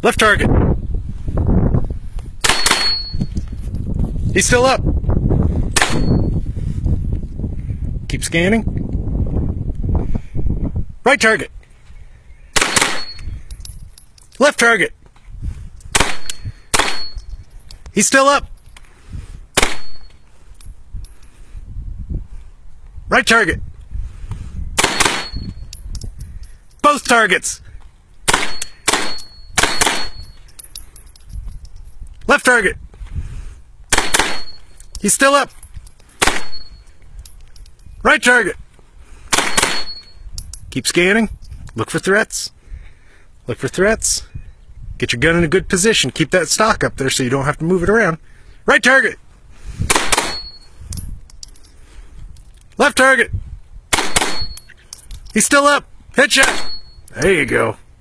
Left target. He's still up. Keep scanning. Right target. Left target. He's still up. Right target. Both targets. Left target. He's still up. Right target. Keep scanning. Look for threats. Look for threats. Get your gun in a good position. Keep that stock up there so you don't have to move it around. Right target. Left target. He's still up. Headshot. There you go.